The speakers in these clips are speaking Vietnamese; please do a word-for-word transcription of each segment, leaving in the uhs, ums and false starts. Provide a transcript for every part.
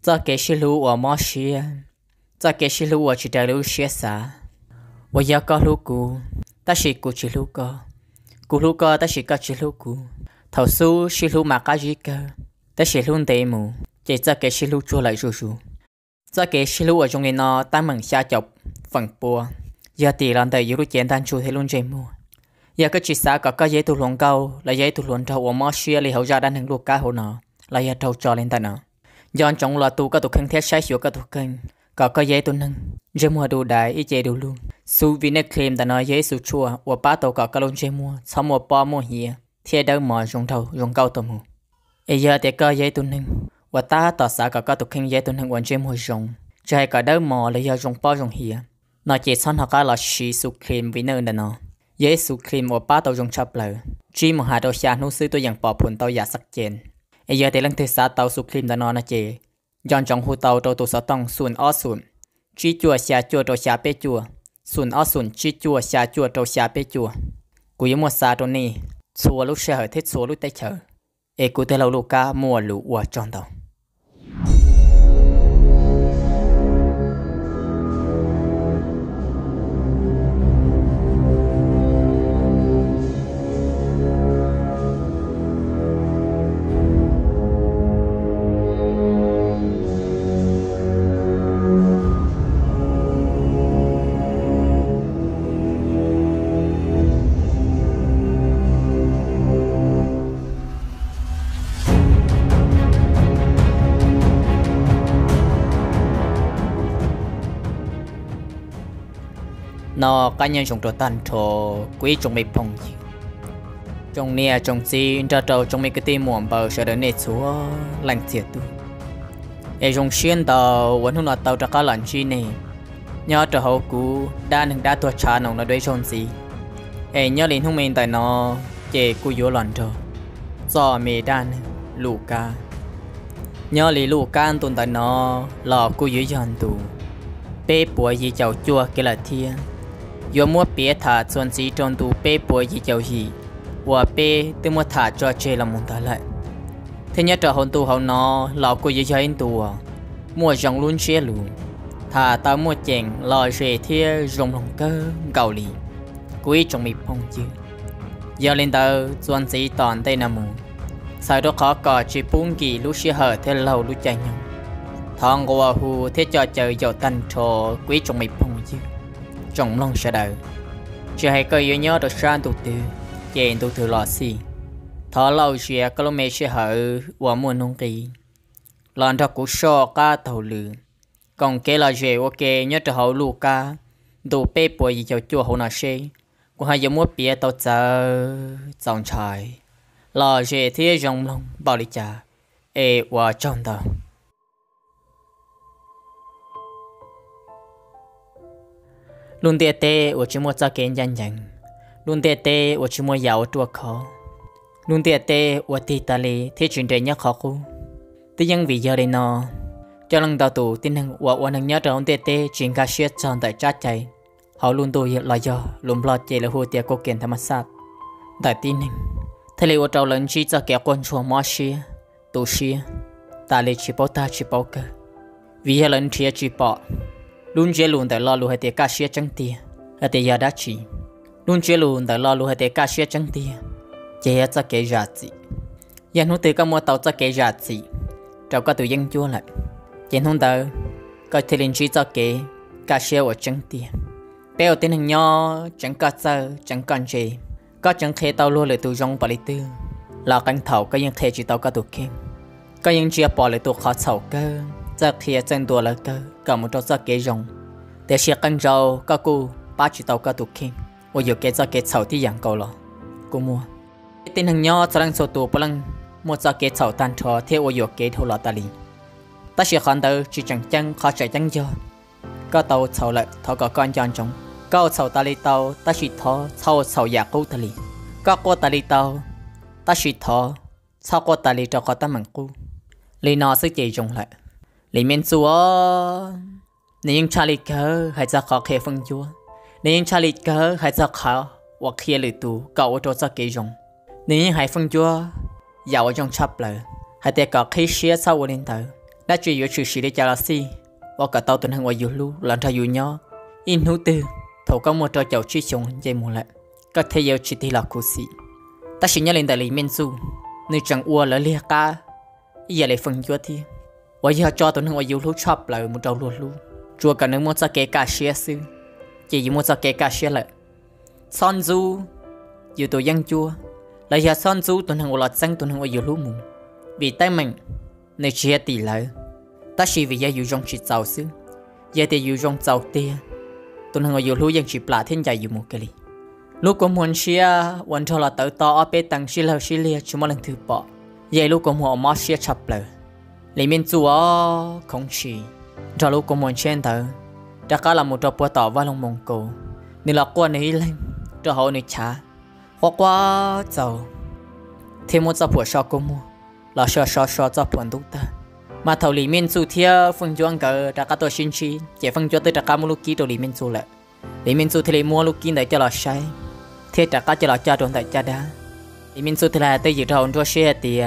在给西路我冇事，在给西路我只得路些啥，我要搞路古，但是古只路个，古路个但是个只路古，头数西路嘛个一个，但是路地木，只在给西路做来做做，在给西路我中间呢，单门下脚粉波，要地浪的一路简单做喺路这木。giờ cái chỉ xã có cái giấy tu luận câu là giấy tu luận thầu mà xuyên li hậu gia đang hàng luộc cá hồ nọ là giấy thầu cho lên tay nọ do trong là tu cái tu khăn thiết sai sửa cái tu khăn có cái giấy tu nâng giờ mua đồ đại ít giấy đồ luôn su vì nó claim ta nói giấy su chua và ba tàu có cái lon giấy mua sau mua bao mua hìa thiết đâu mà dùng thầu dùng câu tàu mua giờ thì cái giấy tu nâng và ta tỏ xã có cái tu khăn giấy tu nâng quan giấy mua dùng chạy cả đâu mà là giờ dùng bao dùng hìa nó chỉ xong họ cái là xí su claim vì nơi nọ giấy su cream và ba tàu dùng chập lờ chỉ một hai tàu xa nô sư tôi dặn bỏ phun tàu giả sắc chén bây giờ thì lần thứ sáu tàu su cream đã nói là chế dọn trong hồ tàu tàu tàu sáu tông xuân ó xuân chỉ chùa xa chùa tàu xa bê chùa xuân ó xuân chỉ chùa xa chùa tàu xa bê chùa cú yếu một xa tàu này xua lúc xe hơi thích xua lúc tay chờ ê cú tay lâu lù ca mua lũ ua tròn tàu nó cá nhân trong trò tan trò quý trong mấy phong gì trong nia trong gì ra trâu trong mấy cái tim muộn bờ sợ đến nét chúa lành thiệt tu e trong xuyên tàu vẫn không là tàu ra cá lạnh chi này nhớ trò hậu cũ đa nâng đa tua trà nồng nó đối trong gì e nhớ liền không mình tại nó chè cú yếu lạnh trò do mẹ đan lù ca nhớ liền lù ca tồn tại nó lò cú yếu dần tù bê bùa gì chậu chua cái là thiên yo mua bia thả chuẩn gì trong tủ bê bùa gì chậu gì và bê tôi mua thả cho chơi làm một thả lại thế nhớ trở hồn tủ hậu nó lò của gì chơi tủ mua rong luôn xe luôn thả tao mua chèn lò rể thia rong lòng cơ gạo lì quý trong mịp phong chứ giờ lên tàu chuẩn gì toàn tây nam mù sau đó khó có chỉ bốn kỳ lúc xe hở thế lâu lúc chạy nhau thằng của hù thế cho chơi dầu tanh trò quý trong mịp phong chứ trong lòng sẽ đợi chỉ hay coi yếu nhớ được sang tụ tư chèn tụ thử lò xì thọ lâu xe có lúc mẹ sẽ hở và mua nông kỳ lần thật của so ca tàu lử còn cái là dễ ok nhớ từ hậu lù ca đồ bê bùa gì cho chua hậu nào xe của hai giống mua bia tàu chờ dòng trái lò dễ thế trong lòng bảo lý trả ê và trong tàu luôn tiệt tê ở chỉ mua cho kiến dần dần luôn tiệt tê ở chỉ mua giàu tua khó luôn tiệt tê ở tì tà lì thế chuyện đấy nhớ khó khu tuy nhiên vì giờ đây nó cho lần đầu tụ tin rằng ở ở năng nhớ trong tiệt tê chuyện cá sấu tròn tại chát chạy họ luôn tôi là do luôn lo chạy là hồ tiệt cố kiến tham sát tại tin rằng thế liệu ở trong lần chỉ cho kẻ quân chùa mò xia tụ xia ta lì chỉ bảo ta chỉ bảo cơ vì hai lần chia chỉ bảo luôn chế luôn tại lo luôn hay để cá sấu trắng tia là để giờ đã chỉ luôn chế luôn tại lo luôn hay để cá sấu trắng tia chế cho cái giá trị giờ nó từ cái mua tàu cho cái giá trị trong cái tự dân chua lại chế không tới cái thì linh chỉ cho cái cá sấu ở trắng tia béo tên hình nho trắng cá sấu trắng con chế có trắng khe tàu luôn lại từ trong bảo lý tư là canh thầu cái những khe chỉ tàu cái tụ kim cái những chia bỏ lại tụ khó thầu cơ giờ khi chân đùa là cơ cả một trò giấc kế rồng để xe canh rau các cô ba chỉ tàu các tụ kim và giờ kế giấc kế sầu thì dạng cầu lo cô mua tên hàng nho cho đang số tụ bao lần một giấc kế sầu tan thọ theo và giờ kế thâu lọ ta li ta sẽ khăn tới chỉ chẳng chân khó chạy chân cho các tàu sầu lại thọ có con chọn chúng các sầu ta li tàu ta chỉ thọ sầu sầu giả câu ta li các cô ta li tàu ta chỉ thọ sau cô ta li cho có ta mảng cô li nó sẽ chỉ dùng lại lý miền chúa nên cha lý cơ hay ra khó khề phân chúa nên cha lý cơ hay ra khó hoặc kia lì tù cậu cho ra kế dùng nên hai phân chúa giàu trong chắp lại hay để có khi xía sau lên tới đã chỉ yếu chữ sĩ để trả là si và cả tàu tuần hàng ngoài yếu lu làm thay yếu nhỏ in hữu tư thầu có một trò chậu chi chống dây mù lại các thầy yếu chỉ thì là cố sĩ ta chỉ nhớ lên tại lý miên du nơi chẳng ua lỡ lia ca giờ lại phần chúa thì và giờ cho tuần hàng ngoài yếu lu chop lại một trâu luôn lu chùa cả nơi một sa kê cả xia sư chỉ một sa kê cả xia lại son du yếu tổ dân chua lại giờ son du tuần hàng ngoài sang tuần hàng ngoài yếu lu mù vì tay mình nơi chia tỷ lại ta chỉ vì giờ yếu trong chỉ giàu sư giờ thì yếu trong giàu tiền tuần hàng yếu lu dân chỉ plá thiên giải yếu một cái gì lúc có muốn chiaวันทอละtới to ở bên tầng xí lơ xí lia chúng mà lần thứ bỏ giờ lúc có muốn mót chia chập lờ lấy miền chúa không chỉ cho lúc có muốn chen tới đã có là một trò bùa tỏ vào lòng mông cổ nên là qua này lên cho họ này trả hoặc qua giàu thêm một tập bùa sao có mua là sao sao sao tập bùa đúng ta mà thầu lý miền chúa thia phương chuông cờ đã có tôi xin chi chỉ phương chuông tới đã có một lúc ký đồ lý miền chúa lại lý miền chúa thì lấy mua lúc ký để cho là sai thế đã có cho là cha trốn tại cha đá lý miền chúa thì là tới dự tròn cho xe thì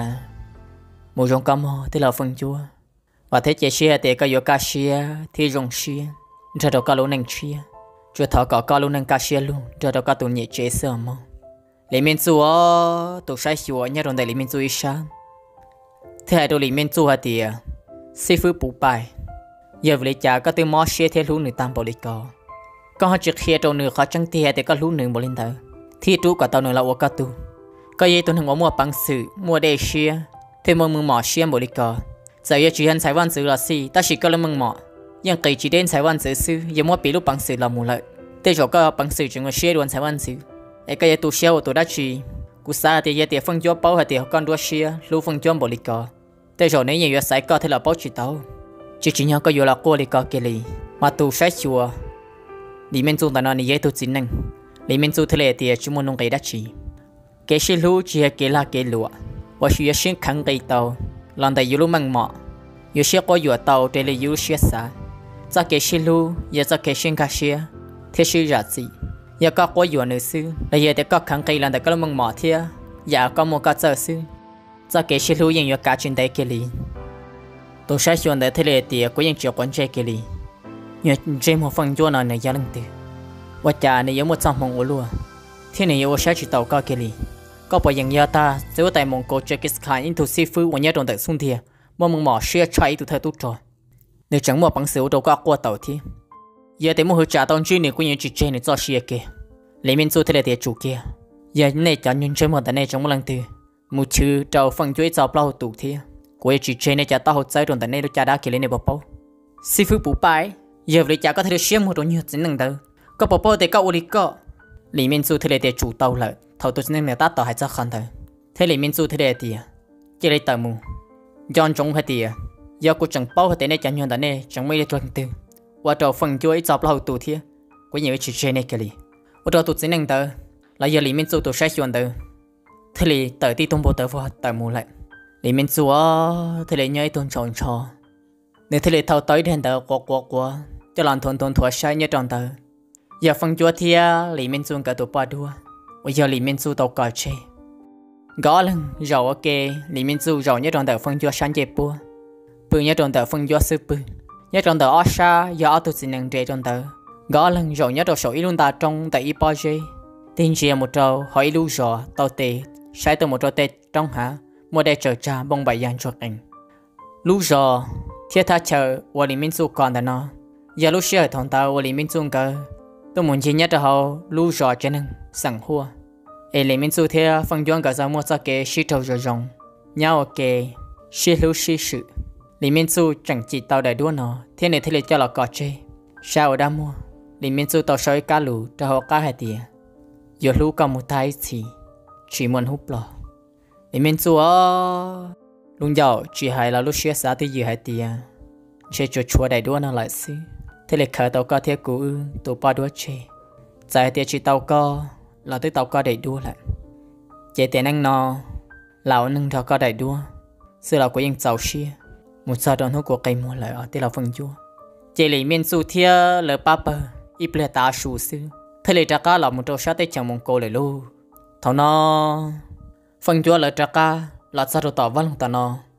một trong cam ho thì là phương chúa và thế chế xe thì có yếu cá xe thì rong xe cho đó có lúa nành xe cho thọ có có lúa nành cá xe luôn cho đó có tụi nhẹ chế sờ mò lý miền chúa tụi sai chúa nhớ trong đại lý miền chúa sáng thế hai đôi lý miền chúa thì sư phụ bù bài giờ về cha có từ mò xe theo lúa nửa tam bộ lý có có họ trực khi trong nửa khó trăng thì thì có lúa nửa bộ linh thở thì chú cả tàu nửa là ô cá tu có gì tụi thằng mua bằng sự mua đề xe thêm một mừng mỏ xe bộ lý có giờ giờ chỉ hành sai văn sự là gì ta chỉ có là mừng mỏ nhưng kỳ chỉ đến sai văn sự sư giờ mua bị lúc bằng sự là mù lợi thế chỗ có bằng sự chỉ có xe luôn sai văn sự ấy cái tu xe của tôi đã chỉ cú sa thì giờ tiền phân cho bao hay tiền con đua xe lúc phân cho bộ lý có thế chỗ này nhiều sai có thể là bao chỉ tàu chỉ chỉ nhau có nhiều là cô lý có cái gì mà tu sai chùa lý miền trung ta nói như tu chính năng lý miền trung thế này thì chúng muốn nông cái đã chỉ cái xe lúa chỉ cái là cái lúa và chỉ xe khăn cái tàu lần này yêu măng mỏ yêu xe có yêu tàu để lấy yêu xe xa za cái xe lúa giờ za cái xe cá xe thế sự ra gì giờ có có yêu nữa sư là giờ để có khăn cái lần này có măng mỏ thế giờ có một cái giờ sư za cái xe lúaยังyêu cá trên đây cái gì tôi sẽ chọn để thế này thì có những chuyện quan trọng cái gì nhớ trên một phần cho nó này gia đình từ và cha này có một trăm mong ước thế này yêu sẽ chỉ tàu có cái gì có bao nhiêu nhà ta giữa tại mông cổ chơi cái sky into seafood và nhà trong tại sông thiê mà mong mỏ share chạy từ thời tốt rồi nếu chẳng một bằng sự đâu có qua tàu thì giờ thì một hồi trả tàu chuyên này cũng như chỉ chơi này cho share kia lấy miếng số thế là tiền chủ kia giờ này chọn những chơi một tại này trong một lần từ một chữ trâu phần chuối trâu bao tủ thì của chỉ chơi này trả tao hỗ trợ trong tại này được trả đã kia lên này bảo bao seafood bù bài giờ lấy trả có thể được share một đôi nhiều tính năng đâu có bảo bao thì có uli có lấy miếng số thế là tiền chủ tàu lại thầu tôi nên người ta tàu hay chắc khăn thôi thế lấy miếng số thế này thì chỉ lấy tàu mù John trong hay thì giờ cô chẳng bao hết này chẳng nhận đàn này chẳng mấy được tuần tư và trò phần chuối chọc lâu tụ thiê có nhiều chuyện chơi này cái gì và trò tụt chính năng tờ là giờ lấy miếng số tụt sai chuẩn tờ thế lấy tờ đi tung bộ tờ vào tờ mù lại lấy miếng số thế lấy nhảy tuần tròn trò nếu thế lấy thầu tới đèn tờ quạt quạt quạt cho làm thuần thuần thua sai nhớ tròn tờ giờ phần chuối thiê lấy miếng số cả tụ ba đua bây giờ lý miên du tàu cò chơi gõ lần rồi ok lý miên du rồi nhớ trong tờ phân cho sáng chế bùa bùa nhớ trong tờ phân cho sư bùa nhớ trong tờ osha do tôi xin năng trẻ trong tờ gõ lần rồi nhớ trong sổ luôn ta trong tại ipoje tin chỉ một trâu hỏi lưu rồi tàu tệ sai từ một trâu tệ trong hả mua để chờ cha bông bảy giang chuột ảnh lưu rồi thiết tha chờ và lý miên du còn là nó giờ lúc xưa thằng tàu và lý miên du cơ tôi muốn chỉ nhớ cho họ lưu rồi cho nên sẵn hua ấy lấy mình số theo phân doan cả zaman sa cái sĩ trâu rồi rong nhau cái sĩ lưu sĩ sự lấy mình số chẳng chỉ tàu đại đua nó thế này thế này cho là cọ chơi sao đã mua lấy mình số tàu soi cá lù cho họ cá hai tiền giờ lưu cầm một thái thì chỉ muốn hút lò lấy mình số luôn giàu chỉ hay là lúc xưa xã thì gì hai tiền chơi chuột chuột đại đua nó lại xí thế này khởi tàu cá theo cũ tàu ba đua chơi giải tiền chỉ tàu co là tới tàu co đầy đua lại chế tiền anh nó lão nâng thọ co đầy đua xưa là của những giàu xia một sao đòn hút của cây mua lại ở tới là phần chua chế lý miền su thia lỡ papa ít lệ ta su sư thế lệ trà là một trâu sát tới chẳng mong cô lại luôn thằng nó phần chua lỡ trà là sao đồ tỏ văn ta nó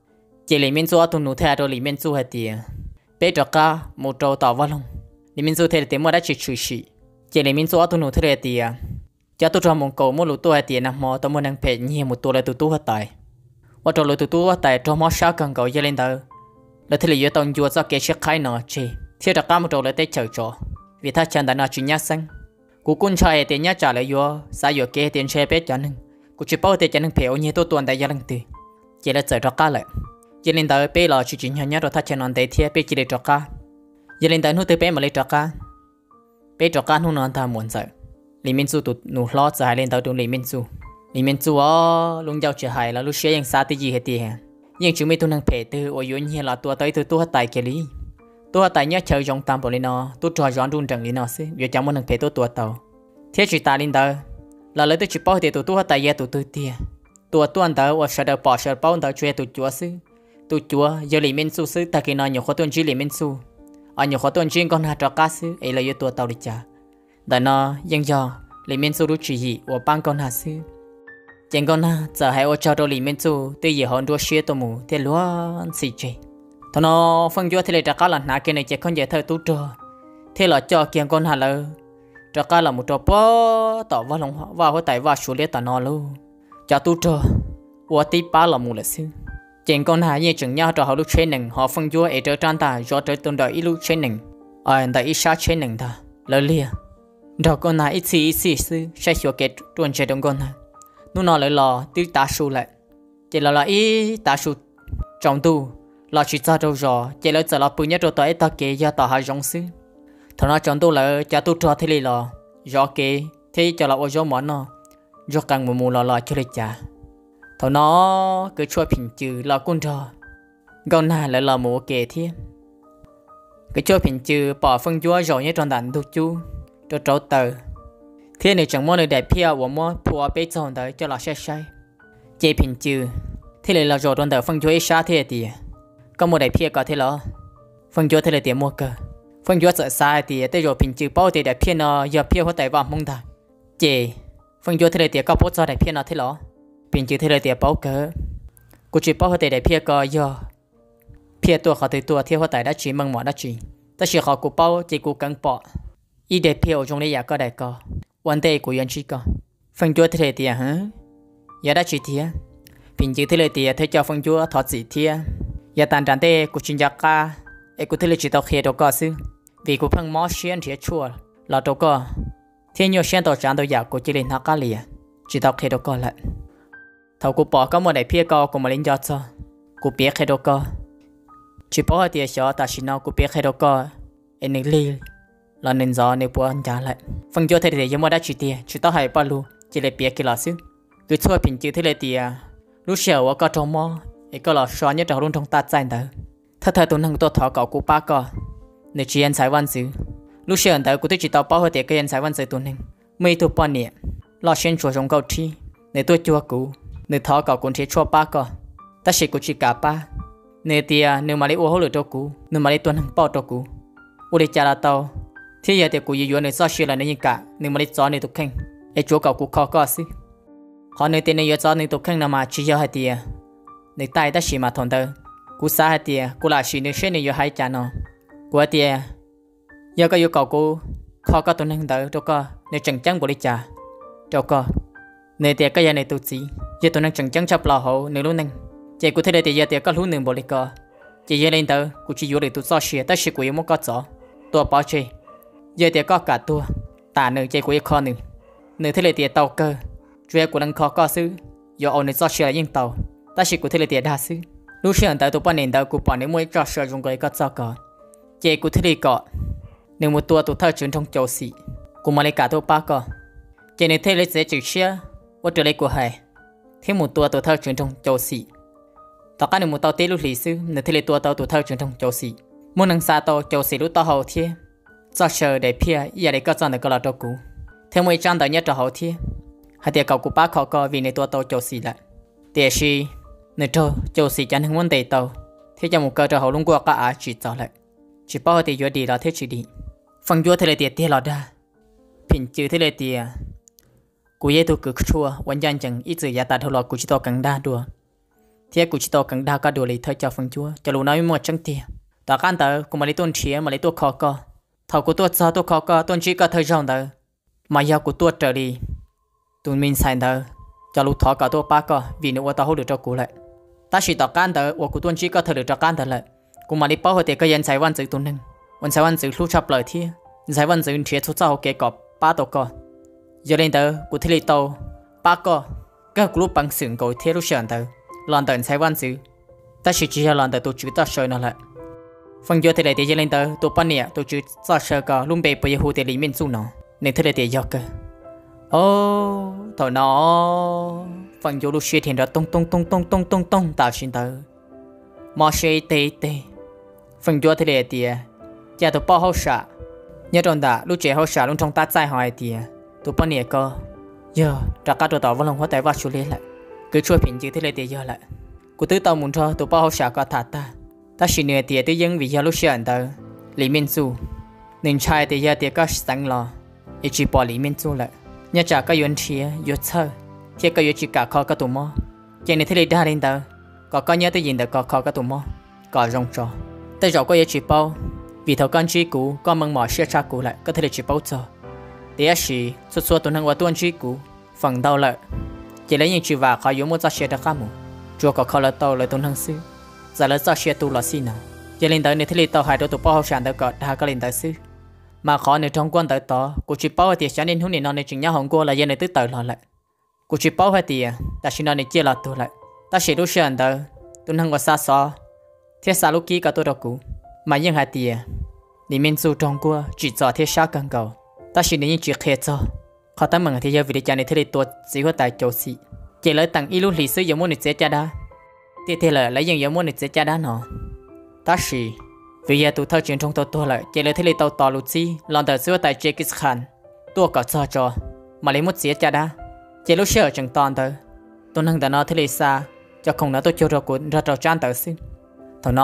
chỉ lấy miếng số tụi nụ theo rồi lấy miếng số hết tiền bé cho cả một trâu tàu vào lòng lấy miếng số theo tiền mua đã chỉ chửi xị chỉ lấy miếng số tụi nụ theo hết tiền cho tôi cho một cầu mua lúa tôi hết tiền nằm mò tôi mua năng phê nhiều mộtตัวเลยtụi tôi hết tàiว่าตัวเลยตตัวแต่ตัวมอช้ากันก็ยังเล่นเตอแล้วที่เหลือตอนยัวจะเกชิใครหนอจีที่จะก้ามตัวเลยเตะเฉยจ่อวิธีฉันแต่น่าจุนยาสังกูกุนชายเตียนยาจ่าเลยยัวสายยัวเกเตียนเชเปจันนึงกูจะเป้าเตียจันนึงเผาเนี่ยตัวตัวแต่ยังเล่นตีเจริญเจอจะก้าเลยยังเล่นเตอเป้หล่อจุจินยันยาตัวทัชนอนเตะเทียเป้จิเลยจะก้ายังเล่นเตอหนูเตะเป้มาเลยจะก้าเป้จะก้าหนูนอนตามหมวนใจลิมินซูตุหนูล้อจะให้เล่นเตอดูลิมินซูนี่มันจัวลุงเจ้าเฉยหายแล้วลูกเชียยังซาติจีเหตุเหยังจึงไม่ตัวนังเพตือโอยยุ่งเหี้ยละตัวตัวตัวตัวตายเกลีตัวตายเนี่ยเฉยจงตามบริโนตัวจอยย้อนดุนจังลีนอสิเดี๋ยวจำมันนังเพตัวตัวเต่าเที่ยจิตาลินเตอแล้วเลยตัวจิป้อเดียตัวตัวตายเยตัวตัวเตี้ยตัวตัวเตอว่าเสด็จปอเสด็จป้อนเตอช่วยตัวจัวซิตัวจัวเยลิมินซูซิตะกินนอนอยู่ข้อตัวจีลิมินซูอันอยู่ข้อตัวจีก็น่าจะกัสเอเลยตัวเต่าลิจ่าแต่นอยังยอลิมินซูรู้จีว่าปังก็น่าซิเจงก็น่าจะให้โอชาโดลิเมนจูตีเหยื่อหอนดัวเชียตัวหมูเทล้วนสิเจทนอฟังยัวเทเลจากการหลังหาเกณฑ์เจคนใหญ่เธอตู้จอเทหล่อจอเกียงก้นหาเลยจากการหลังมุดตัวป้อต่อว่าลงว่าหัวไตว่าชูเลียตานอลูจากตู้จอวัวตีป้าหล่อมูเลยซิเจงก้นหาเยี่ยจึงย่าต่อเขาลูกเชนหนึ่งหอฟังยัวเอเจอจานตายอเจอตุนดอยอีลูกเชนหนึ่งอ่อนแต่อีชาเชนหนึ่งตาเลยเลียดอกก้นหาอีซีอีซีซื้อใช้หัวเกตตัวนเจดงก้นหานู่นนอเลยรอตื้อตาชูเลยเจเราละอีตาชูจงดูเราชิดจะดูรอเจเราจะเราปืนยัดตัวต่อไอ้ตาเกยต่อหาจงซื้อทนายจงดูเลยจะตู้จอที่เลยรอรอเกที่จะเราเอาจงหมอนนอยกกังมูมูรอรอช่วยจ่าทนายก็ช่วยผิงจือเรากุ้นรอก้าวหน้าเลยรอหมูเกเทียก็ช่วยผิงจือป่อฟังยัวรอเนี่ยจนดันดูจูตัวโจเตอthiên này chẳng muốn người đẹp phía của mua phù bê tròn tới cho là sai sai chế bình chữ thế này là rồi đồn tới phân chuối xa thế thì có một đẹp phía có thế lo phân chuối thế là tiền mua cơ phân chuối sợ sai thì tới rồi bình chữ bao thì đẹp phía nó giờ phía hoa tài vào mông ta chế phân chuối thế là tiền có bớt cho đẹp phía nó thế lo bình chữ thế là tiền bao cơ cô chỉ bao thì đẹp phía có giờ phíaตัวเขาตัวเที่ยวhoa tài đã chỉ mong mỏi đã chỉแต่chỉ họ cô bao chỉ cô căng bỏ ý đẹp phía ở trong này giờ có đại cóวันเดย์กูยันชิกอฟังจัวเทเลเตียฮะอย่าได้ชิเทียพิงจือเทเลเตียเธอจะฟังจัวถอดสีเทียอย่าตันจันเต้กูชินจักกาเอกูเทเลจิตเอาเขียดก็ซื้อvìกูเพิ่งมอเชียนเทียชัวเราตัวก็เที่ยงเชียนตัวจานตัวอยากกูจะเล่นนักกาเลียจิตเอาเขียดก็แหละถ้ากูปอก็มาได้เพียก็กูมาเล่นยอดซะกูเปียกเขียดก็ชิปอเตียชอแต่ชินเอากูเปียกเขียดก็เอ็นลีlà nên gió nếu buồn trả lại phần cho thế thì giống đã chỉ tiền chỉ tao hay bao lu chỉ để biết cái là xứ cứ cho bình chữ thế là tiền lúc sau ở có trong mò ấy có là xóa nhất trong luôn trong ta chạy tới thật thật tôi năng tôi thọ cậu của ba co nếu chỉ ăn sai văn xứ lúc sau tới tôi chỉ tao bao hơi tiền cái ăn sai văn xứ tôi nên mấy tôi bao nhiêu lo xuyên chùa trong cậu chi nếu tôi chùa cũ nếu thọ cậu cũng chỉ chùa ba co ta chỉ cũng chỉ cả ba nếu tiền nếu mà lấy ô hối lửa cho cũ nếu mà lấy tôi năng bao cho cũ ô để trả là taoที่ยาเด็กกูยืนในซอเชียลในยิ่งกะหนึ่งมาได้จอในตุกแข่งไอ้โจเก่ากูคอก็สิขอในเตียนในยจอในตุกแข่งนำมาชี้ยาให้เตียในใต้ได้ชีมาทนเตอกูสาให้เตียกูลาชีในเช่นในยให้จานอกูเตียยาก็ยเก่ากูคอก็ตัวนึงเตอตัวก็ในจังจังบริจาตัวก็ในเตียก็ยาในตุจียาตัวนึงจังจังชอบหล่อเขาในรู้นึงเจ้ากูเทเลเตียเตียก็รู้หนึ่งบริกรเจ้าเล่นเตอกูชี้อยู่ในตุซอเชียแต่ชีกูยังไม่ก็จอตัวป้าเชgiờ thì có cả tua tả nữ chơi của con nữ nữ thế là tiền tàu cơ chuyện của năng khó có xứ giờ ông nữ cho xe yên tàu ta chỉ của thế là tiền đa xứ lúc xưa tại tụ bọn nền tàu của bọn nữ mới cho xe dùng cái có cho có chơi của thế là có nữ một tua tụ thơ chuyển trong châu xị của mà lấy cả tua ba có chơi nữ thế là sẽ chịu xe và trở lại của hải thêm một tua tụ thơ chuyển trong châu xị tất cả nữ một tàu tê lúc lý xứ nữ thế là tua tàu tụ thơ chuyển trong châu xị muốn năng xa tàu châu xị lúc tàu hậu thiên cho chờ để phía giờ để có chọn được cái là đâu cũ theo mấy trang đầu nhất cho hậu thiên hai tiệc cầu của bác họ coi vì này tua tàu châu xì lại tiệc xì nơi trâu châu xì chẳng hứng vấn đề tàu thế cho một cơ cho hậu luôn qua cả á chỉ cho lại chỉ bao thì vừa đi là thế chỉ đi phần vừa thế là tiệc tiệc là đa bình chữ thế là tiệc cú ye tu cực chuaวันยันจังอีจือยาตาทลอกูจิตอกังดาดัว thế cụ chỉ tao cần đào cả đồ lý thôi cho phần chúa cho lũ nói một chân tiền tao can tớ cũng mà lấy tuần chia mà lấy tuần khó co thầu của tuần sao tuần khó co tuần chỉ có thời gian tớ mà giờ của tuần trở đi tuần mình sai tớ cho lũ thọ cả tuần ba co vì nếu tao hỗ được cho cụ lại ta chỉ tao can tớ của tuần chỉ có thời được cho can tớ lại cũng mà lấy bao hồi thì cái dân sai văn chữ tuần nâng văn sai văn chữ lúc chấp lời thiê sai văn chữ thiê số sau cái cọp ba tổ co giờ lên tớ của thế lịch tàu ba co các lúc bằng sừng cầu thiê lúc sờn tớ lần tận sai văn chữ ta chỉ chỉ là lần tận tổ chữ ta soi nó lại phần vô thế này thì giờ lên tớ tổ ban nè tổ chữ ta soi cả luôn bề bây giờ hồ thì lý miên su nó nên thế này thì giờ cơ ô thổi nó phần vô lúc xuyên thì nó tung tung tung tung tung tung tung tạo sinh tớ mà xuyên tê tê phần vô thế này thì giờ tổ bao hậu xả nhớ trong đó lúc trẻ hậu xả luôn trong ta trái hỏi thì tổ ban nè cơ giờ trả cả tổ tàu vẫn lòng hóa tại vắt xuống lên lại cứ chui phiền chữ thế này thì giờ lại cụ tứ tàu muốn cho tụi bao xả cả thà ta ta chỉ nửa tiền tư dân vì giờ lúc xưa tờ lý miên su nên trai thì giờ tiền có sáng lo ít chỉ bỏ lý miên su lại nhớ trả cái yuan chia yuan thơ thì cái yuan chỉ cả kho cái tụi mò cho nên thế này đa lên tờ có có nhớ tới gì tờ có kho cái tụi mò có rong trò tới rồi có yuan chỉ bao vì thầu con chi cũ con măng mỏ xe cha cũ lại có thể là chỉ bao cho thì ấy chỉ xuất xuất tuần hàng qua tuần chi cũ phần đầu lại chỉ lấy những chữ và khó dùng một giá xe đặc cam chùa có khó là tàu là tuần hàng sư giờ là giá xe tu là xin nào chỉ lên tới nơi thế tàu hai đôi tụ bao sản tới cọ đã có lên tới sư mà khó nơi trong quan tới to cô chỉ bao thì sáng nên hôm nay nó nên chừng nhau hồng cô là dân này tới tàu lo lại cô chỉ bao hai tiền ta chỉ nó nên chia là tu lại ta chỉ lúc sản tới tuần hàng qua xa xó thế xa lúc kia cả tôi đâu cũ mà nhưng hai tiền đi miền du trong qua chỉ cho thế sao cần cầu ta chỉ nên chỉ khé cho họ ta mừng thì giờ vì để cho nên thế tuột chỉ có tại chỗ xí chỉ lấy tặng ilu lịch sử giống môn lịch sử cha đá tiếp theo là lấy những giống môn lịch sử cha đá nó ta chỉ vì giờ tụi thợ truyền trong tàu tôi lại chỉ lấy thế lịch tàu tàu lụt xí lần đầu xưa tại Jekis Khan tôi có cho cho mà lấy một xí cha đá chỉ lúc xưa chẳng toàn tới tôi nâng đã nói thế lịch xa cho không nói tôi cho ra cuốn ra trò chan tới xí thằng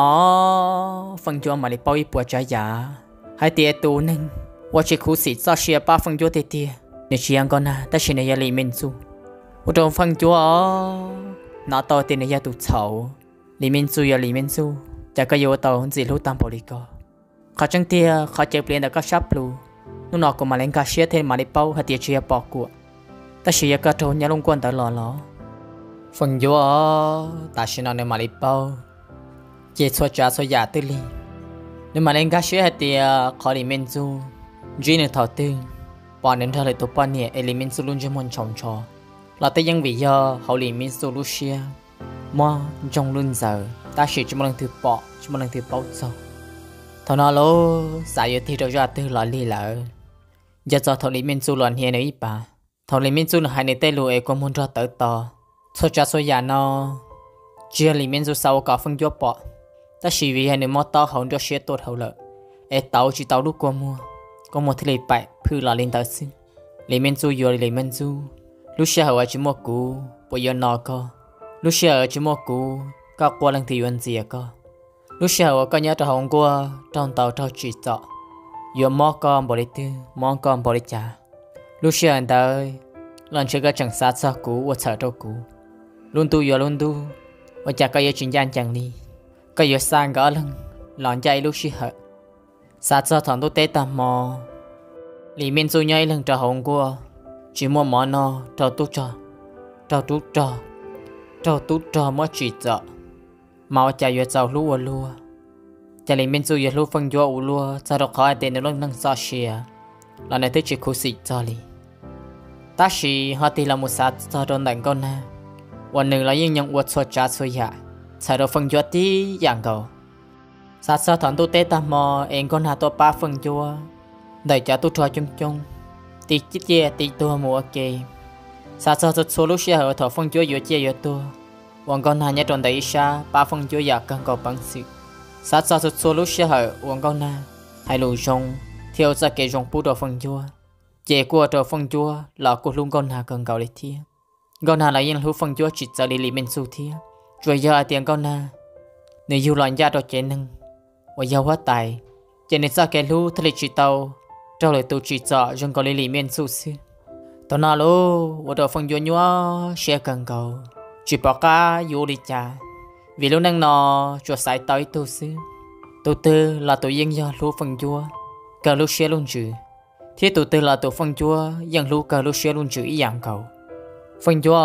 nó phân cho mà lấy bao nhiêu bùa trái giả hai tia tu nâng và chỉ khu xí cho xia ba phân cho tia tia nếu chỉ ăn con à ta chỉ này lấy mình su我种放咗拿到啲你一度丑里面住有里面住就個要到自己擔保呢個佢將啲佢就變到個 shop 路นู่นนอกก็มาเล่นกาเชียเทมาในเป้าให้เตียเชียปอกกัวแต่เชียก็โดนยาลงกวนตลอดล้อฟังอยู่อ๋อแต่ฉันเอาในมาในเป้าเจี๊ยชัวจ้าชัวยาตื้อลีในมาเล่นกาเชียให้เตียขอลิเมนซูจีนถอดตึงปอนนั้นเธอเลยตัวปอนเนี่ยเอลิเมนซูลุ่นจะมันชงชอเราแต่ยังวิยาเขาลิเมนซูลูเชียมั่วจงลุ่นเจอแต่ฉันจะมาลังถือปอจะมาลังถือเป้าเจ้าthằng nó lố xài yêu thì đâu ra từ lọ lì lợ giờ cho thằng lý minh su lọn hiền ấy bà thằng lý minh su là hai người tây lùi có muốn ra tới to số cha số già nó chưa lý minh su sau có phân cho bỏ ta chỉ vì hai người mót to hỏng cho xe tốt hậu lợ ê tàu chỉ tàu lúc qua mua có một thứ bậy phư lọ lên tới xin lý minh su vừa lý minh su lúc xe hậu chỉ mua cũ bây giờ nó co lúc xe chỉ mua cũ các qua lần thì vẫn gì co lúc sau có nhớ trong hôm qua trong tàu trao chỉ cho vừa mò con bỏ đi tư mò con bỏ đi trả lúc sau anh tới lần trước cái chẳng sát sao cũ và sợ trâu cũ luôn tu vừa luôn tu và chả có gì chuyện gian chẳng đi có gì sang gõ lưng lòn chạy lúc sau hở sát sao thằng tôi tết tạm mò lý miên du nhảy lần trong hôm qua chỉ mua món no trâu tu trò trâu tu trò trâu tu trò mới chỉ cho mau chạy về giàu lúa lúa chạy lên bên dưới lúa phân vô lúa sau đó khỏi tiền nó nâng sao xìa là này tới chỉ khu xịt cho đi ta chỉ họ thì là một sát sau đó đánh con naวันหนึ่งเรายังยังอวดสดจ้าสวยใหญ่sau đó phân vô tíอย่างเก่าsát sau thằng tôi tết tạm mòเองconหาตัวป้าphân vô đẩy cho tôi trò chung chung tí chít chia tíตัวmua kề sát sau tôi số lúc xưa ở thọ phân vô vừa chia vừaตัววันก่อนหน้าเนี่ยตอนได้ชาป้าฟังจู่อยากกันก็บังสิสัตว์สัตว์ส่วนลูกเชื่อเหรอวันก่อนหน้าให้ลูกชงเที่ยวจะเกยงปูตัวฟังจู่เจ้ากัวตัวฟังจู่หลอกกูลุงก่อนหน้ากันเก่าเลยเที่ยก่อนหน้าเรายังรู้ฟังจู่จิตใจลิลิเป็นสุเที่ยช่วยยาเตียงก่อนหน้าในยูหลอนยาตัวเจนึงว่ายาว่าตายเจนจะเกลูทะเลจิตเตาเจ้าเลยตัวจิตจ่อจนก็ลิลิเป็นสุสิตอนนั้นลูกว่าตัวฟังจู่ยัวเชื่อกันเก่าchỉ bảo cá vô đi cha vì lúc năng nó cho sai tới tu sư tu tư là tu yên do lũ phân chúa cờ lũ xe luôn chữ thế tu tư là tu phân chúa yên lũ cờ lũ xe luôn chữ ý dạng cầu phân chúa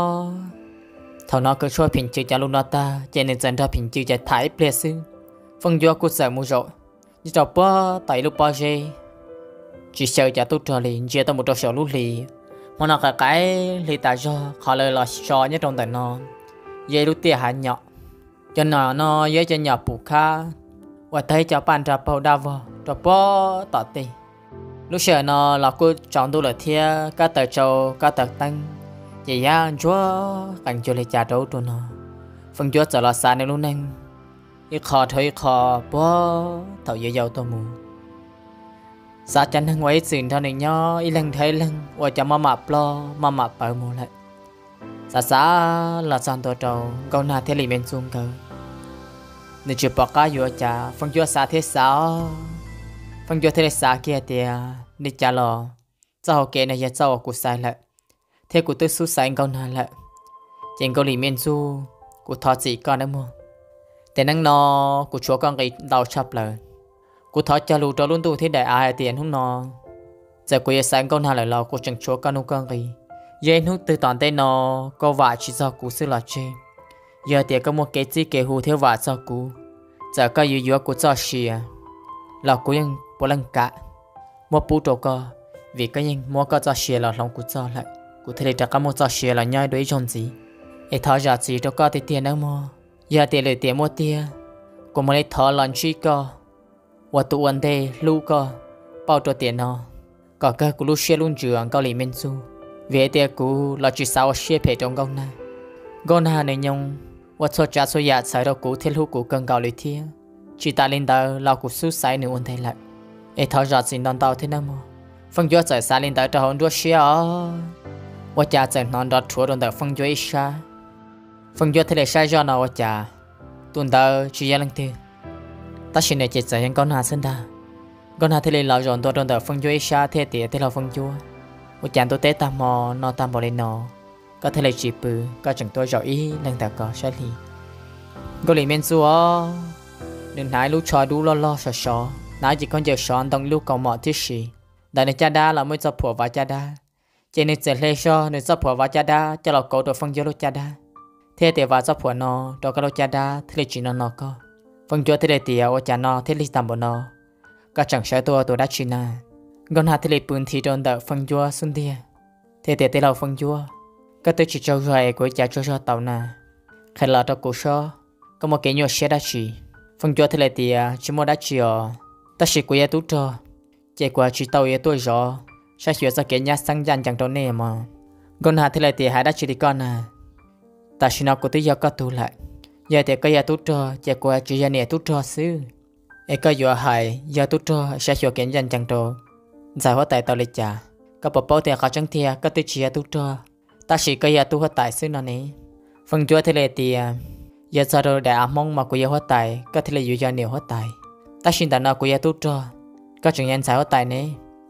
thằng nó cứ cho bình chữ cho luôn nó ta cho nên dần ra bình chữ cho thái ple sư phân chúa cũng sợ mua rồi như trò bơ tại lúc bao giờ chỉ sợ cho tu trò liền chỉ tao một trò sợ lũ lì mà nó cái cái lì ta cho họ lời là cho nhất trong đời nó dễ lúc tiền hạn nhỏ cho nó nó dễ cho nhỏ bù khá và thấy cho bạn ra bao đa vào cho bó tỏ tì lúc sợ nó là cô chọn tôi là thia các tờ châu các tờ tăng chỉ ra chúa cảnh cho lấy trả đấu tụi nó phần chúa trở là xa nên lúc này ít khó thấy khó bó thầu dễ giàu tôi mù xa chân hàng ngoài xin thôi này nhó ít lần thấy lần và cho mà mập lo mà mập bảo mù lại xa xa là san tôi trâu câu nào thế lì bên xuống cơ nên chụp bọc cá vừa chả phong chúa xa thế sao phong chúa thế xa kia thì nên chả lo sao kể này giờ sao của sai lại thế của tôi xuất sai câu nào lại trên câu lì bên xuống của thọ gì con đấy mua để năng nó của chúa con cái đầu chập lại của thọ cha lù cho luôn tu thế đại ai tiền không nó giờ của sáng câu nào lại lo của chẳng chúa con đâu con cái giờ lúc từ toàn tên nó có vả chỉ do cú sư là chê giờ thì có một cái gì cái hù theo vả do cú giờ có yếu yếu của cho xìa là cúยังบ่ลังกะmột bút trâu co vì cáiยังmua có cho xìa là lòng cú cho lại cú thấy chắc có một cho xìa là nhai đối trong gì ấy thọ giả gì trâu co thì tiền đâu mua giờ tiền lấy tiền mua tiền cú mới lấy thọ lần chi co và tụ vấn đề lu co bao trâu tiền nó có cái cú lu xìa luôn trường cao lì men su về tiệc cũ là chỉ sao xếp hệ trong công na công na này nhung và cho cha cho nhà sai đâu cũ thiết hữu cũ cần cao lấy thiên chỉ ta lên tàu là cũ xuất sai nữa ôn thay lại ấy tháo ra xin đón tàu thế nào mà phong chúa chạy xa lên tàu cho hòn đua xe và cha chạy non đọt chúa đón tàu phong chúa xa phong chúa thế là sai do nào và cha tuần tàu chỉ là lần thứ ta xin để chạy chạy những con na sinh ta con na thế là lão dọn tôi đón tàu phong chúa xa thế thì thế là phong chúa một chàng tôi té tam mò nó tam bò lên nó có thể là chỉ bự có chẳng tôi rõ ý lần ta có sai lì có lì men xua đừng nói lúc trò đu lo lo sợ sợ nói chỉ con giờ sợ đông lúc cầu mọ thiết sĩ đại này cha đa là mới cho phổ và cha đa chỉ nên sẽ lấy cho nên cho phổ và cha đa cho là cậu được phân vô lúc cha đa thế thì và cho phổ nó đó có lúc cha đa thế là chỉ nó nó có phân vô thế là tiệt và cha nó thế là tam bò nó có chẳng sai tôi tôi đã chỉ na con hạt thì bún thì tròn đỡ phân chúa xuân thia thế thế thế là phân chúa các tôi chỉ cho rồi của cha cho cho tàu na khai là cho cổ so có một cái nhỏ xe đã chỉ phân chúa thì là tiệt chỉ một đã chỉ ở ta chỉ của nhà tú cho chạy qua chỉ tàu nhà tôi rõ sẽ hiểu ra cái nhà sang dàn chẳng trâu nè mà con hạt thì là tiệt hai đã chỉ đi con à ta chỉ nói của tôi giờ có tu lại giờ thì cái nhà tú cho chạy qua chỉ nhà nè tú cho xứ ấy cái giờ hai giờ tú cho sẽ hiểu cái dàn chẳng trâu giải hóa tại tàu lịch trả các bộ bao tiền khó chẳng thia các tiêu chí tu cho ta chỉ cái tu hóa tại xứ nó này phần chúa thế này thì giờ sau đó đã mong mà của hóa tại các thế này dù nhiều hóa tại ta xin ta nào của tu cho các trường nhân giải hóa tại này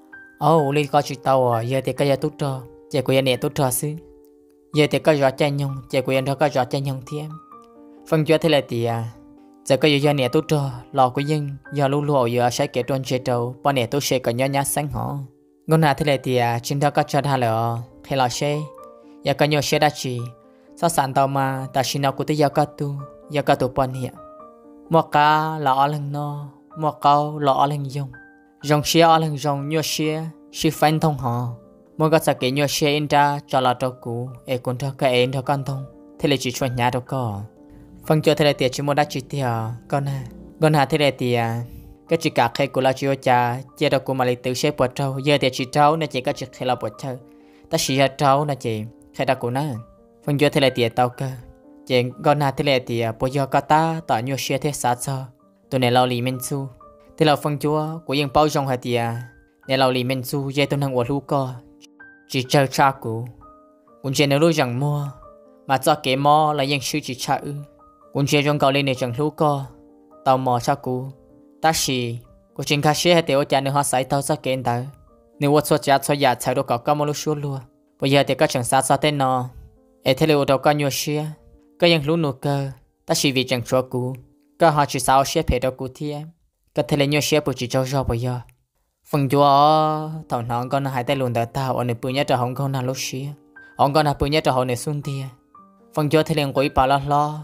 ô li có chỉ tàu à giờ thì cái tu cho chỉ của nhà tu cho xứ giờ thì cái gió chân nhung chỉ của nhà cái gió chân nhung thêm phần chúa thế này thì giờ cái giờ này tôi cho lò của dân giờ lu lu giờ sẽ kể tròn chơi trâu bọn này tôi sẽ có nhớ nhá sáng họ ngôn hà thế này thì trên đó có cho thà là hay là xe giờ có nhiều xe đã chỉ sao sản tàu mà ta xin nào của tôi giờ có tu giờ có tu bọn này một cá là ở lần nó một câu là ở lần dùng dùng xe ở lần dùng nhiều xe xe phanh thông họ một cái cái nhiều xe in ra cho là trâu cũ ấy còn cho cái em cho con thông thế là chỉ chuẩn nhà đâu có phần cho thế này thì chỉ muốn đã chỉ tiêu con à con hà thế này thì cái chỉ cả khi của là chỉ cha chỉ đâu của mà lấy tự xếp bớt trâu giờ thì chỉ trâu nên chỉ có chỉ khi là bớt trâu ta chỉ là trâu nên chỉ khi đã của nó phần cho thế này thì tao cơ chỉ con hà thế này thì bây giờ cả ta tạo nhiều xe thế sát sao tụi này lao lì men su thế là phần chúa của những bao trong hai thì này lao lì men su giờ tụi năng uổng lú co chỉ chơi cha của cũng chỉ nếu lúc chẳng mua mà cho cái mò là những sự chỉ cha ư cũng chỉ trong cầu lên để chẳng lú co tàu mò cha cũ ta chỉ của chính khách xe thì ở nhà nữa họ sai tàu ra kén tàu nếu ở số cha số nhà chạy đâu có có một lúc xuống luôn bây giờ thì các chẳng sát sát tên nó ấy thế liệu đâu có nhiều xe cái những lú nụ cơ ta chỉ vì chẳng chúa cú có họ chỉ sao xếp hết đâu cú thiê có thể là nhiều xếp bù chỉ cho cho bây giờ phần chúa thằng nó con hai tay luôn đỡ tao ở nơi bự nhất cho hồng con nào lúc xía ông con nào bự nhất cho họ nơi xuân thiê phần chúa thì liền quỷ bà lo lo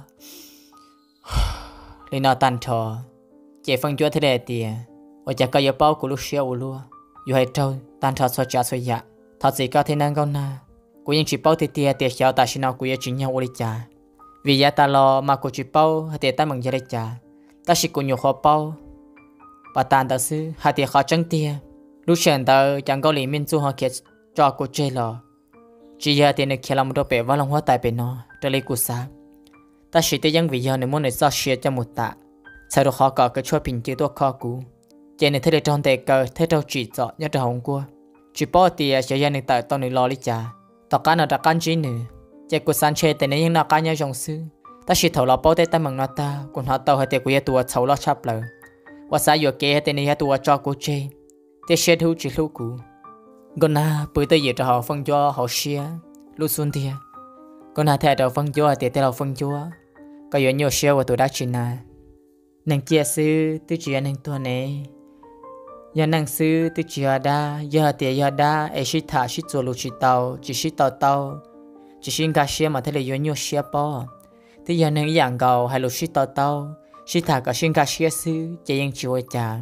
li nó tan thọ chỉ phần chúa thế này thì ở nhà cái bao của lúc xía u lúa dù hay trâu tan thọ so cha so dạ thật sự có thể năng con na cũng những chỉ bao thì tiệt tiệt cháu ta xin nào cũng chỉ nhau uli cha vì giá ta lo mà cũng chỉ bao hay tiệt ta mừng gia cha ta chỉ cũng nhiều khó bao bà tan ta sư hay tiệt khó trắng tiệt lúc sáng ta chẳng có lý minh du họ kia cho cô chơi lo chỉ giờ tiệt này kia làm một đồ bể vào lòng hoa tài bể nó trở lấy cuộc sáng ta chỉ tới những vì giờ này muốn để sao share cho một tạ sau đó họ có cái chuột bình chữ tôi khó cú chỉ này thấy được trong tay cờ thấy đâu chỉ rõ nhớ trong hồng qua chỉ bao tiệt sẽ giờ này tại tao này lo lý cha tao cá nó đã cắn chỉ nữa chỉ cuộc sáng chơi tại này những nào cá nhau trong sư ta chỉ thầu lo bao tay ta mừng nó ta còn họ tao hay tiệt củaตัวxấu lo chắp lời và sao giờ kia tại nàyตัวcho cô chơi tiệt share thu chỉ lưu cú còn na bữa tới giờ cho họ phân cho họ share lúc xuân tiệt còn na theo đầu phân cho tiệt theo đầu phân cho có nhiều nhiều share của tôi đã chỉ na nàng chia sư tôi chỉ nàngตัวnày giờ nàng sư tôi chỉ đã giờ tiệt giờ đã ấy chỉ thả chỉ做路chỉ tàu chỉ chỉ tàu tàu chỉ xin cả share mà thấy là nhiều nhiều share bao thì giờ nàng dạng gạo hay lúc chỉ tàu tàu chỉ thả cả xin cả share sư chỉ những chiều trả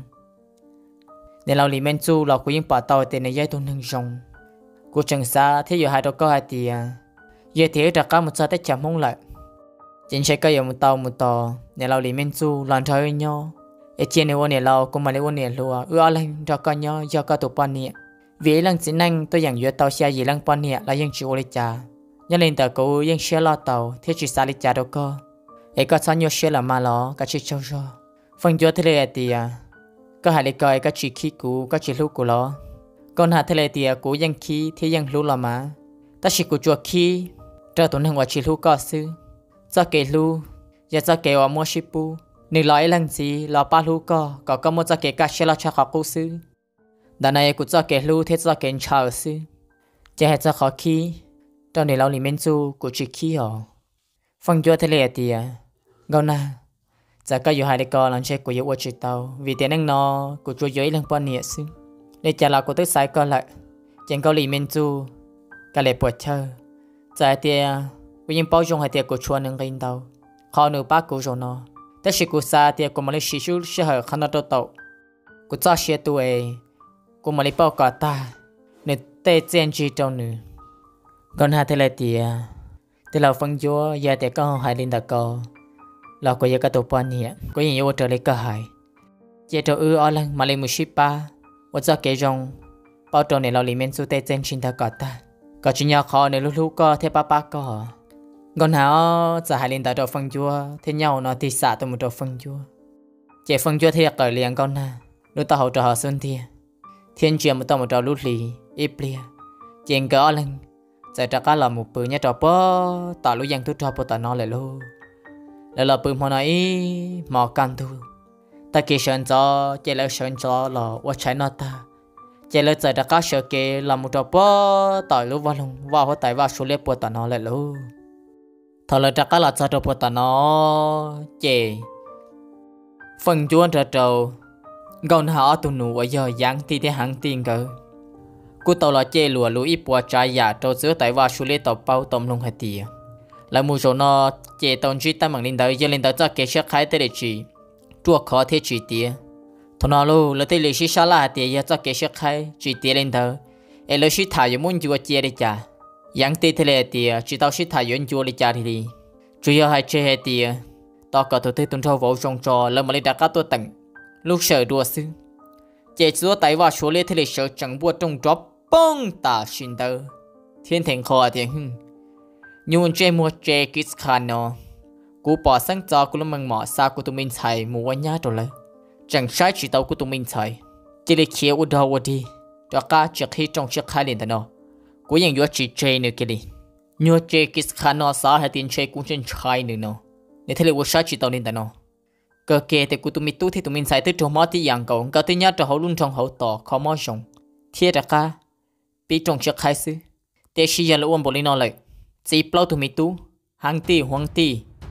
đểเราlimen chuเราcũngยังป่าตอเตในยัยตัวหนึ่งจงกูจังซาที่อยู่หายตัวก็หายเตียยัยเทียจากการมุดซาได้จับมงเลยจินใช้ก็ยังมุดตอมุดตอในเราลิmen chuหลังเธอเนาะไอเจนในวันเนี่ยเราก็มาในวันเนี่ยรัวเอออะไรจากกันเนาะยาก็ตัวปอนเนี่ยวิลังสินังตัวอย่างยัวเตาเชียยี่ลังปอนเนี่ยเรายังจิโอลิจ่ายันเล่นแต่กูยังเชียรอเตาที่จิซาลิจ่าตัวก็ไอก็ซ้อนยัวเชียละมาล้อก็ชิเจ้าจ้าฟังยัวทะเลเตียก็หายเลยกอยก็จีขี้กูก็จีลูกกูล้อก่อนหาทะเลเตียกูยังขี้ที่ยังรู้ละมาแต่ชิกูจัวขี้เจ้าตัวหนึ่งว่าจีลูกก็ซื้อจะเกลูอย่าจะเกว่ามัวชิปูหนึ่งร้อยลังจีรอป้าลูกก็ก็ก็มัวจะเกกัดเชลชาขอกูซื้อแต่ในกูจะเกลูเทจะเกนชาซื้อจะให้จะขอขี้ตอนนี้เราหลีเมนจูกูจีขี้หรอฟังจัวทะเลเตียเกาหน้าจะก็อยู่หายในกอหลังเช็คกูอยู่ว่าจิตเตาvì tiền năng nóกูช่วยย้อยเรื่องปนเนี่ยซึ่งในใจเรากูต้องใส่ก็lạiเจนเกาหลีเมนจูก็เลยปวดเชอใจเตียกูยังเป้าจงให้เตียกูชวนหนึ่งกินเตาขอหนูป้ากูจงนอแต่สิกูซาเตียกูมาเลยชิชูเชื่อขนาดโตกูจะเชื่อตัวเองกูมาเลยเป้ากอดตาในเตะเจนจีตรงหนึ่งก่อนหาเทเลเตียแต่เราฟังยัวยาเตียก็หายลินตะกอเราก็ยังกระตุกปนเนี่ยก็ยังอยู่ว่าเจอเล็กก็หายเจ้าเอออะไรมาเลยมุชิป้าว่าจะเกยงเป้าตัวเนี่ยเราลิเมนสุเตเจนชินตะกอตาก็จินยาคอเนี่ยลูกๆก็เทป้าป้าก็ก่อนหาจะหายลินตาตัวฟังจัวเที่ยวเนาะที่สาตัวมุตัวฟังจัวเจ้าฟังจัวเที่ยวเกิดเลี้ยงก่อนนะลูกตาหัวตัวหัวสุนเทียเทียนเจียมตัวมุตัวลูกหลีอีเปลี่ยเจียงก็อะไรจะจะการหล่อหมูปืนเนี่ยตัวป้อต่อลูกยังทุกตัวปตานอเลยลูกแล้วเราปืนพอไหนหมอกันดูตะกี้เชิญจอเจริญเชิญจอหล่อว่าใช้นอตาเจริญใจตะก้าเชื่อเกลำมุดป้อต่อยลูกว่าลงว่าหัวไตว่าชุเล็บปวดตานอเลยลูกทอเลยตะก้าหลับใจตัวปวดตานอเจฟังจวนจะเจ้าก่อนหาตัวหนูว่าย่อยังตีที่หางตีนเกอกูตัวละเจหลัวรู้อีปวดใจอยากตัวเสือไตว่าชุเล็บต่อเป้าต้มลงให้ตีแล้วมูโจนอเจตอนจีตั้งมังลินเดอร์ยันลินเดอร์จะเกชขายเตลิจีตัวขอเทจีเตียทนอลูแล้วเตลิชิชาลาเตียจะเกชขายจีเตียลินเดอร์เอลชิถ่ายมุนจัวเจริจายังตีเทเลเตียจีตาชิถ่ายยนจัวลิจาทีดีจุยให้เจเฮเตียต่อกับตัวเตตุนเท่าโวจงจอแล้วมาลิดากัตัวตั้งลูกเสือดัวซึเจจัวไตว่าชัวเล่เทเลเสือจังบัวจงจอบป้องตาชินเดอร์เทียนเถงคอเตียหึยูนเจมัวเจกิสคานโนกูปอสังจอกูละมังหมอซากูตุมินไทยมัวญาตัวเลยจังใช้จีเตากูตุมินไทยจิลิเขียวอุดาวดีดอกกาจะขี้จงเชือกขาลินตโนกูยังยัวจีเจนึกลิยัวเจกิสคานโนสาเหตินเชกูเชนชายนึกโนในทะเลวัวใช้จีเตาลินตโนก็เกแต่กูตุมิตู้ที่ตุมินไทยตื้อจงมอที่ยังเก่าก็ที่ญาติเขาลุ่นจงเขาต่อเขามอจงเทียดอกกาปีจงเชือกขาซื้อเตชิยาละอ้วนบลินอเลยจีเปล่าตุมิตู้หังตีหวงตี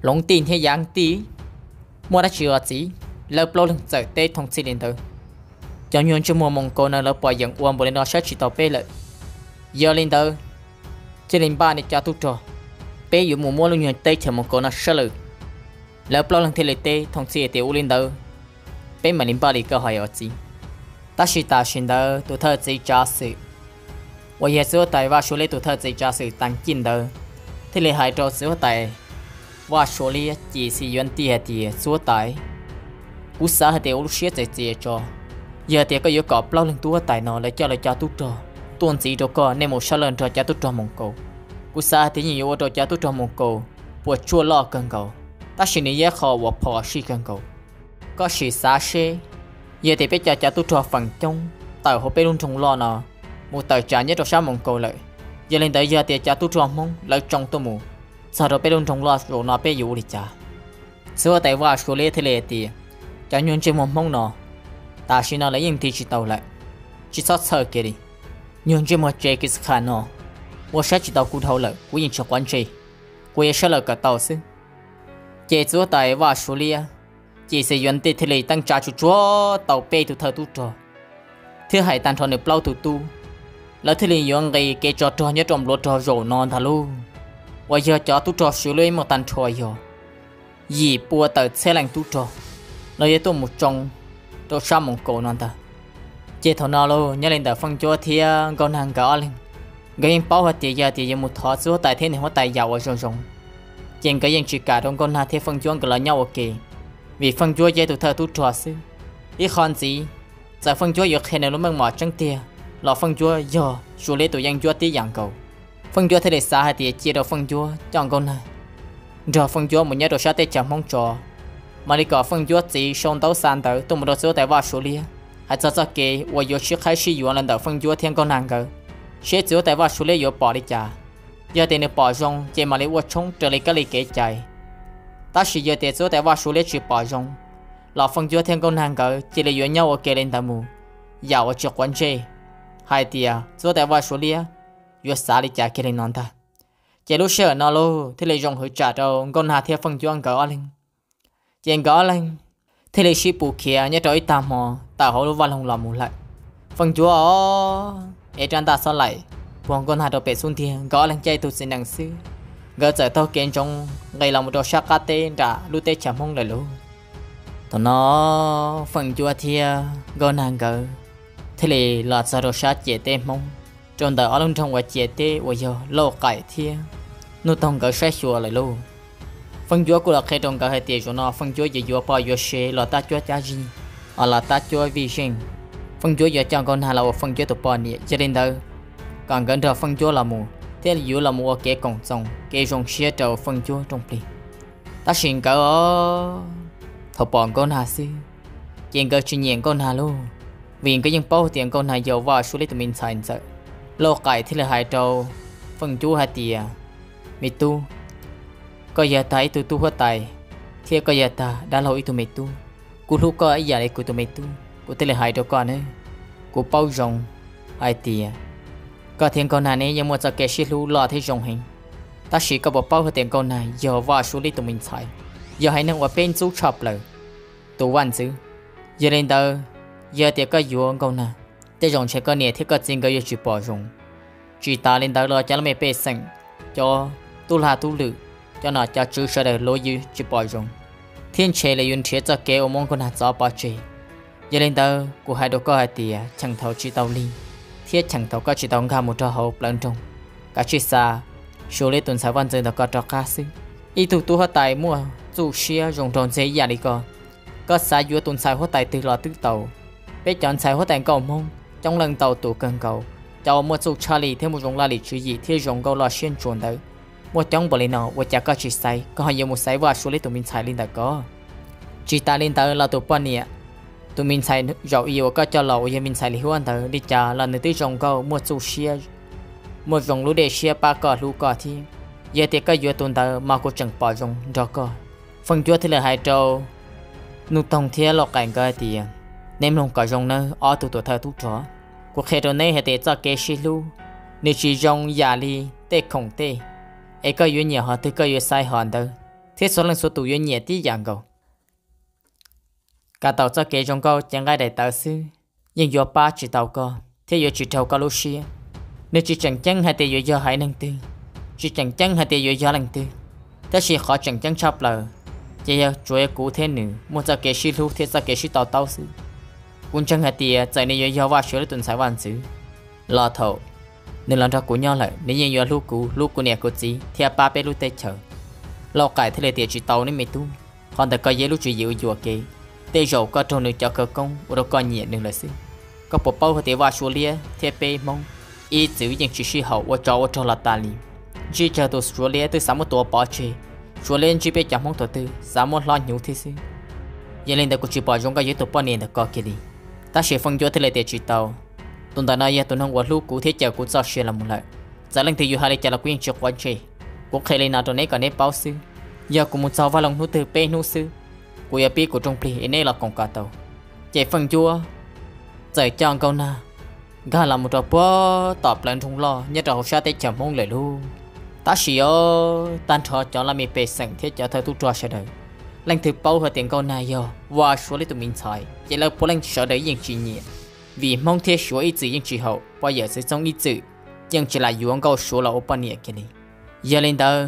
lồng tin thế giang tí mua đã chịu gì lỡ bao lần giờ tê thông xin đến từ cho nhon cho mua mông cô nó lỡ bỏ dẫn uống bộ lên đó sẽ chỉ tàu bê lợi giờ lên từ chỉ lên ba này cho tu trò bê dụ mua mua luôn nhon tê chờ mông cô nó sẽ lử lỡ bao lần thì lấy tê thông xin tiểu lên từ bê mà lên ba đi cơ hỏi ở gì ta chỉ ta xin từ tu thơ gì trả sự我也是在话说里头特这家是当进的，这里还做是在话说里只是原地的所在，不是还得我写在这做，giờ thì có yêu cầu bao lần tua tại nó lại cho lại cho tu trò, tuần gì đâu có nên một số lần cho cho tu trò mong cầu, cú sa thì nhiều cho cho tu trò mong cầu, buộc chua lo cần cầu, ta xin đi giải khó và bỏ xí cần cầu, có sự xa xê, giờ thì biết cho cho tu trò phần trong, tại họ bên luôn trong lo nó. Một tờ trả nhất trong sao mong cầu lại giờ lên tới giờ thì trả tu tròn mong lại trong tôi mù sau đó bên trong lo rồi nó bên dụ đi trả xưa tạiว่าsố lệ thế lệ thì trả nhon trên mong mong nó ta xin nó lấy những thì chỉ tàu lại chỉ sót sơ kia đi nhon trên một chế cái khả nó我sẽ chỉ tàu cụ thâu lại của những cho quan chế của sẽ là cả tàu xứ chế xưa tạiว่าsố lệ chỉ sử dụng thế lệ tăng trả chủ chúa tàu bê từ thời tu trò thứ hai tan tròn được bao tu tuแล้วที่เลี้ยงไงเกจอจอเนี่ยจอมรถจอโรนอนทะลุว่าเยอะจอตุจอชิเลยมาตันชอยยอยี่ปัวเติร์ดเซลังตุจอแล้วยังตัวมุจงตัวชามงโกนอนตาเจทอนอโลเนี่ยเล่นแต่ฟังจัวเทียกอนหางกอลิงก็ยังเป้าหัวเตียเตียมุทอซัวแต่เทียนหัวไตยาวจงจงเจงก็ยังจีกาตรงกอนหาเทียฟังจัวก็เลยเน่าโอเคvìฟังจัวเจตุเธอตุจอซื้ออีคอนจีจะฟังจัวอยู่แค่ในรถมึงหมอจังเตียlọ phân chúa giờ số lễ tụi dân chúa tí dạng cầu phân chúa thế để xa hay thì chia đầu phân chúa chọn con này giờ phân chúa một nhát đồ sát tết chậm mong trò mà đi có phân chúa chỉ xong tấu san tới tôi một đồ số tại vào số lễ hay cho cho kê và giờ trước khai sử dụng lần đầu phân chúa thiên con nàng cầu sẽ chúa tại vào số lễ giờ bỏ đi trả giờ tiền được bỏ rong chỉ mà lấy vật chống trở lại cái lý kế chạy ta sử giờ tiền chúa tại vào số lễ chỉ bỏ rong lọ phân chúa thiên con nàng cầu chỉ là dùng nhau ở kê lên tàu mù giàu ở trước quán chơi hai tia cho tạiว่าsố lia vừa xả đi trả kia lên non ta chỉ lúc sợ nó lo thì lấy dùng hơi trả đâu con hà theo phân chuông gõ lên chuyện gõ lên thì lấy ship bù kia nhớ tới tam mò tạo hậu vào lòng lòng lại phân chúa ở trên ta sao lại buông con hà đầu bể xuống thiên gõ lên chạy tụt xin đằng xứ gỡ trở tao kiến trong ngày lòng một đồ sắc cá tê đã lúc tê chậm không lại luôn tụi nó phân chúa thia con hàng gỡ thế là lọt ra đồ sát chế tê mông trong đời ở lông trong quả chế tê và giờ lô cải thia nô tông gỡ sát chùa lại luôn phân chúa của là khi trong cả hai tiền cho nó phân chúa về chúa bao giờ xe lọt ta chúa cha gì ở là ta chúa vi sinh phân chúa giờ chọn con hà là phân chúa tụ bao nhiêu cho nên đâu còn gần đó phân chúa là mù thế là chúa là mù kế cổng sông kế rong xe trầu phân chúa trong pli ta xin cỡ thọ bọn con hà sư chuyện cỡ chuyện nhện con hà luôn vì cái những bao tiền con này giàu vào số lấy tụi mình xài sợ lô cải thì là hai trâu phân chú hai tiền mi tu có giờ thấy tụi tu hết tài thì có giờ ta đã lâu ít tụi mi tu cú lúc có ấy giờ này của tụi mi tu của thì là hai trâu con ấy của bao rồng hai tiền có tiền con này này nhưng mà giờ kẻ xí lu lo thấy rồng hình ta chỉ có một bao tiền con này giàu vào số lấy tụi mình xài giờ hãy nâng vào bên chú chọc lời tụ văn chứ giờ lên đâu giờ thì có dụng câu nào để dùng chế có nè thì có tiền cái gì bỏ dùng chỉ ta lên đó là cho nó mấy bê sành cho tu la tu lử cho nó cho chữ sẽ được lối gì chỉ bỏ dùng thiên chế là dùng chế cho kế ông mong con hạt gió bỏ chế giờ lên đó của hai đứa có hai tỷ chẳng thấu chỉ tàu ly thiết chẳng thấu có chỉ tàu ngà một trò hậu lần trong cả chỉ xa số lệ tuần sáu văn giờ đó có trò cá sư ý thủ tu hết tài mua chủ xe dùng tròn giấy giả đi co có xa vua tuần sáu hết tài từ lò tứ tàu biết chọn sai hóa thành cầu mông trong lần tàu tụ cần cầu cho một số Charlie thêm một dòng la lịch chữ gì thì dòng câu là xuyên chuẩn đấy một trong bộ lên nào một chả có chỉ sai có hay một sai và số lấy tụi mình sai lên đã có chỉ ta lên tới là tụi bọn nè tụi mình sai giàu yêu có cho lầu giờ mình sai lý hoan tới đi trả là nơi tới dòng câu một số xe một dòng lúa để xe ba cỏ lúa cỏ thì giờ thì cái vừa tuần tới mà cô chẳng bỏ dòng cho cỏ phần chúa thì là hai trâu nụ tông thiên lọc cảnh cái tiền nem lòng cả dòng nơi ở tụ tụ thơ tụ chó cuộc hệ đồ này hệ tế cho kế xí lưu nếu chỉ dòng giả li tê khổng tê ấy có yếu nhiều họ tới có yếu sai hòn đâu thế số lần số tụ yếu nhẹ tí dạng cầu cả tàu cho kế trong câu chẳng ai để tàu sư nhưng do ba chỉ tàu co thế yếu chỉ tàu co lúc xưa nếu chỉ chẳng chăng hay tiêu do hai năng tư chỉ chẳng chăng hay tiêu do năng tư thế chỉ khó chẳng chăng chắp lời chỉ là chuối cũ thế nữa muốn cho kế sĩ lúc thế cho kế sĩ tàu tàu sư cũng chẳng hay tiêu tại nên do va sửa tuần sai văn sư lo thầu nên làm ra của nhau lại nếu như do lúc cũ lúc của nè của gì thì ba bé lúc tết chờ lo cải thế là tiêu chỉ tàu nên mày tu còn tại coi giấy lúc chỉ dịu dùa kế tê dầu có trâu nữ cho cơ công rồi coi nhẹ đừng là sư có bộ bao hơi tiêu va sửa lia thế pe mong ý chữ những chỉ sĩ hậu và cho cho là ta li chỉ chờ tôi sửa lia tôi sắm một tổ bỏ chơi sửa lên chỉ biết chẳng mong tổ tư sắm một lo nhũ thế sư giờ lên đây cũng chỉ bỏ trong cái giấy tổ bỏ nền được coi kia đi ta sẽ phân cho thế là để chỉ tàu tuần ta nói tuần hôm qua lúc cũ thế chờ cũng cho xe là một lại giờ lên thì dù hai là là quyên chụp quan chơi cũng khai lên nào tuần này còn nếp báo sư giờ cũng muốn sau vào lòng nút từ pe nút sư của nhà biết của trong pli này là còn cả tàu chạy phân chua chạy chọn câu na gà là một trò bó tọp lên trong lo nhất là hồ sa tây chậm mong lời luôn ta chỉ ở tan trò cho là mình bề sẵn thiết cho thời tu trò sẽ đời lần thứ bao hơi tiền câu này giờ và số lấy tụi mình xài chỉ là bố lần sợ đấy những chuyện nhẹ vì mong thiết số ý chí những chuyện hậu bao giờ sẽ trong ý chí nhưng chỉ là dùng câu số là ô bao nhiêu cái này giờ lên đó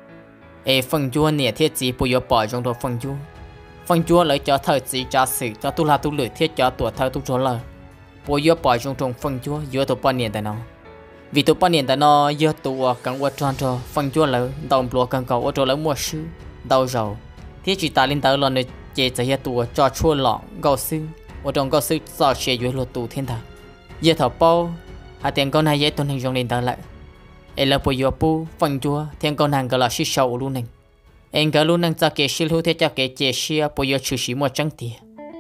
e phần chua nhẹ thiết chỉ bùi bỏ trong đồ phần chua phần chua lấy cho thời chỉ cho sự cho tu la tu lười thiết cho tuổi thời tu trò lời bùi bỏ trong trong phần chua giữa tụi bao nhiêu tại nó vì tụi bao nhiêu tại nó giữa tụi càng qua tròn trò phần chua lớn đồng lúa càng cầu ở trò lớn mua sư đầu dầu thiết chỉ ta lên tới lần này chế cho hiện tụi cho chua lỏng gạo sư ở trong gạo sư cho chế dưới lúa tụ thiên thà giờ thọ bao hai tiền con này dễ tuân hình trong lên tới lại em là bùi bu phần chua thiên con hàng gọi là xí sầu luôn này em cái luôn năng cho cái xí lúa thế cho cái chế xí bùi chữ xí mua trắng tiền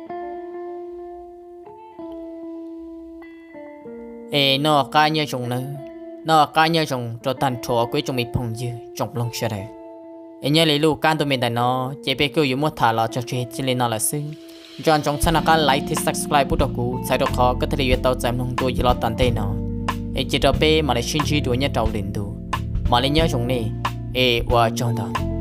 ê nó cá như trồng nữa nó cá như trồng cho thành thổ quý trong mình phong dư trồng lông xe đấy em nhớ lấy lũ can tụi mình tại nó chỉ biết kêu mua thả lọ cho chơi chỉ lên nó là xứ chọn trong sân cá like thì subscribe bút đầu cú sai đồ khó có thể lấy tàu chém nông tôi chỉ lo tận tay nó em chỉ cho bé mà lại xin chỉ đuổi nhớ trâu liền đủ mà lấy nhớ trồng này ê qua chọn đó